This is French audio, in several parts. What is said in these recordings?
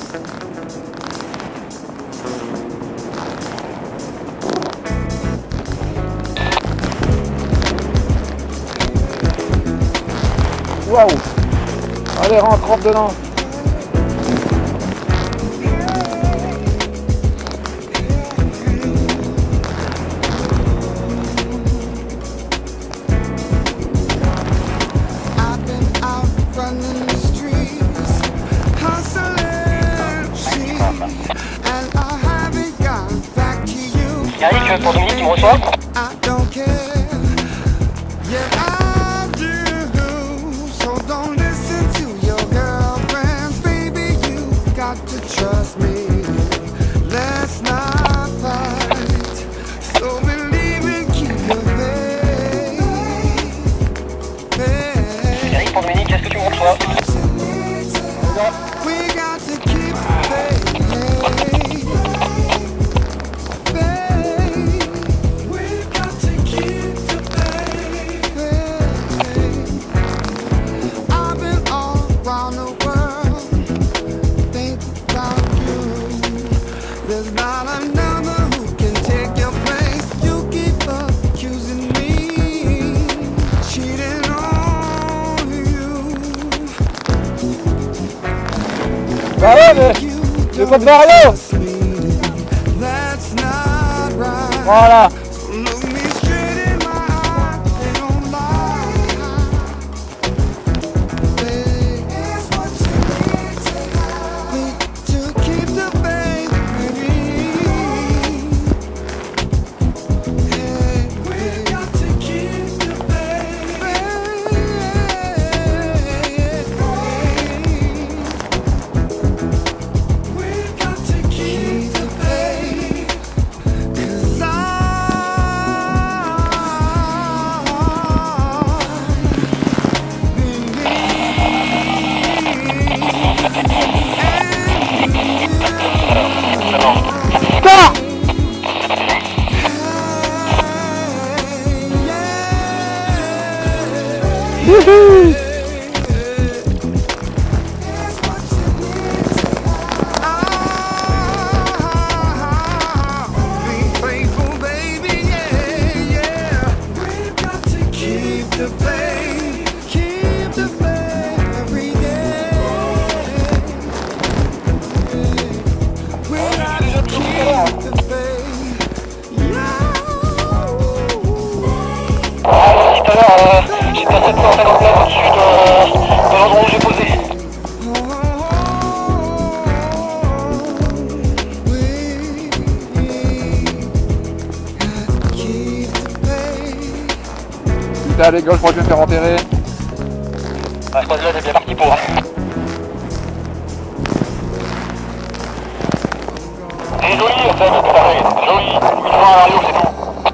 Waouh! Allez, rentre dedans! Yannick, pour Dominique, tu me reçois? Yannick, pour Dominique, est-ce que tu me reçois? There's not another who can take your place. You keep accusing me, cheating on you. Bah ouais, mais c'est pas de Mario. That's not right. Voilà. So look me straight in my eyes, they don't lie. It's what you need to keep the faith. Wouhou! J'ai passé de temps à faire en place au-dessus de l'endroit où j'ai posé. Putain les gars, je crois que je vais me faire enterrer. Ah, je crois que là, t'es bien parti pour. C'est joli, ça, c'est pareil. Joli. Une fois à Mario, c'est tout.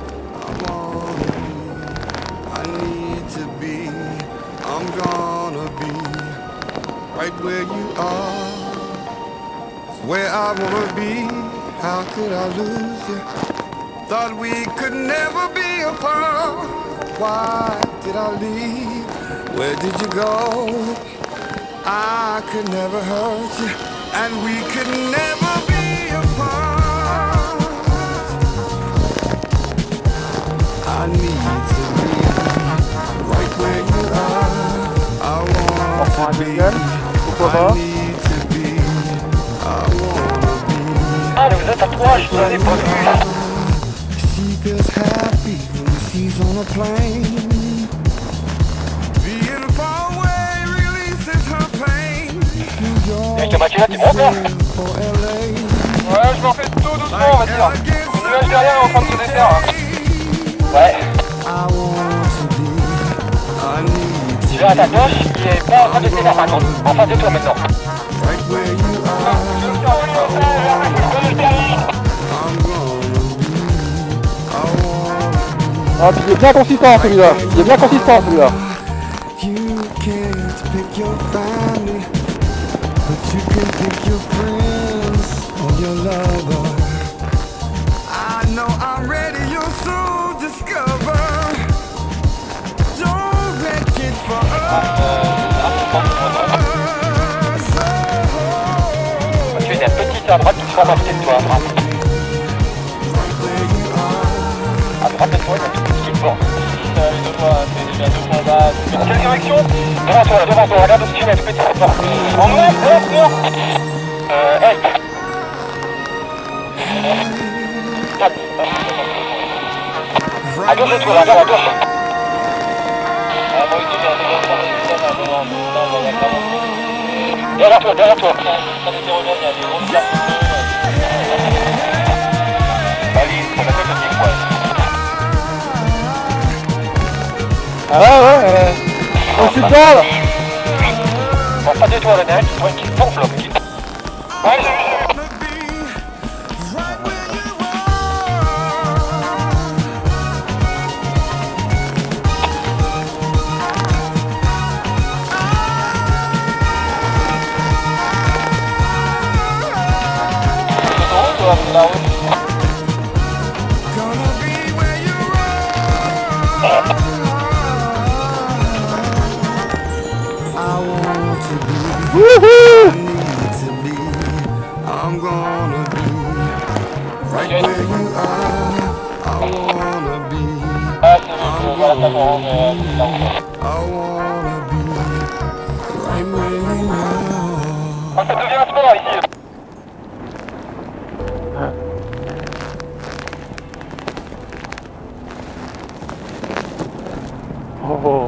I'm gonna be right where you are. It's where I wanna be. How could I lose you? Thought we could never be apart. Why did I leave? Where did you go? I could never hurt you, and we could never be apart. I need to be right where you are. I want to be. I need to be. I wanna be. Ah, mais vous êtes à 3, je t'avais pas vu. She feels happy when she's on a plane. Being far away releases her pain. Avec la machine là, t'es bon, ouais, je m'en fais tout doucement, on va dire. Le nuage derrière est en train de se défaire. Ouais. Tu vas à ta gauche, il est pas en train de se défaire par contre. En face de toi maintenant. Ah, puis il est bien consistant celui-là. Il est bien consistant celui-là. à droite qui se forme à côté de toi, à droite. À droite de toi, il y a une petite porte. C'est déjà 2 points bas. Quelle direction? Devant toi, regarde au-dessus, il y a une petite porte. En ouest, est. À gauche de toi, regarde à gauche. Derrière toi, derrière toi. Allez, on a fait le petit poil. Ah ouais, on se parle. Bon, pas de toi, là, derrière, tu vois qu'il gonfle, là. Ouais, j'ai vu. I'm gonna be right where you are. I wanna be. I wanna be right where you are. Ah, ça devient un sport ici. Oh.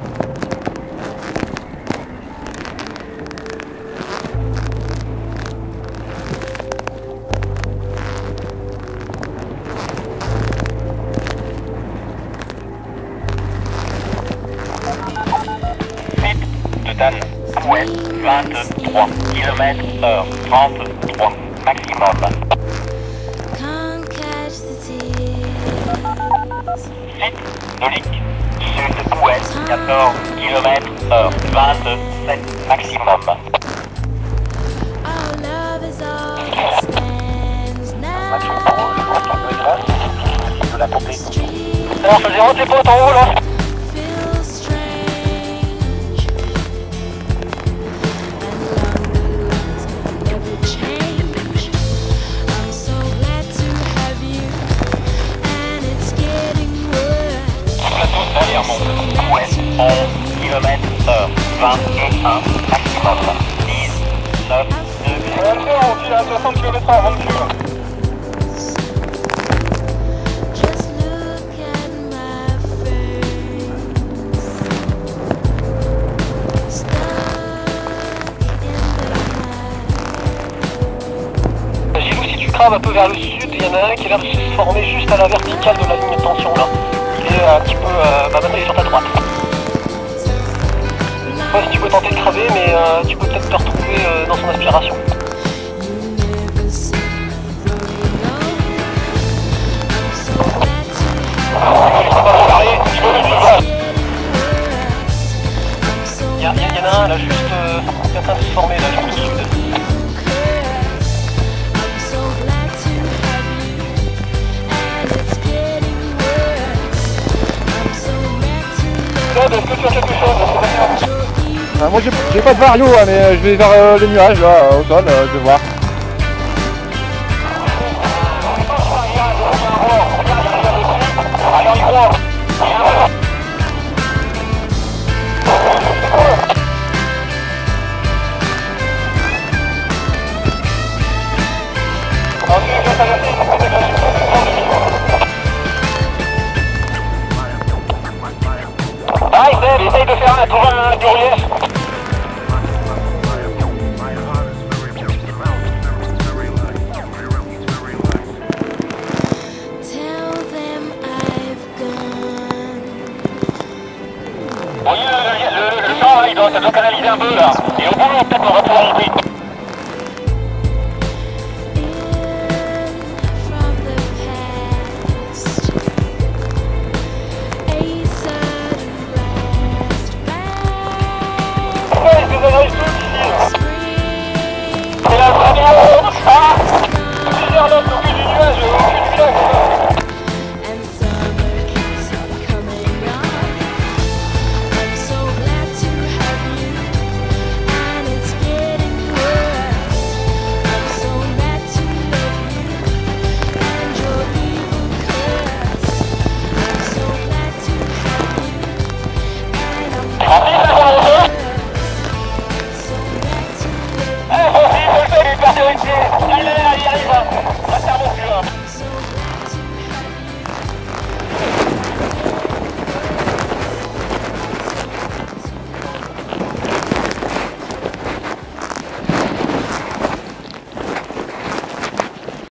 Ouest, 23 km/h, 33 maximum. Site Nolique, sud-ouest, 14 km/h, 27 maximum. Alors, ça zéro tes potes en haut là. Ouest, 11 km/h, 21 maximum, 19 degrés. On file à 60 km/h, rentre dessus là. Gilou, si tu craves un peu vers le sud, il y en a un qui a l'air de se former juste à la verticale de la ligne de tension là. Il est un petit peu, maintenant il est sur ta droite. Je sais pas si tu peux tenter de craver, mais tu peux peut-être te retrouver dans son aspiration. Il y en a un là juste, qui est en train de se former là, juste au sud. Est-ce que tu as quelque chose? Moi j'ai pas de vario hein, mais je vais vers les nuages là, au sol, je vais voir. Ah, essaye de faire un tour du relief.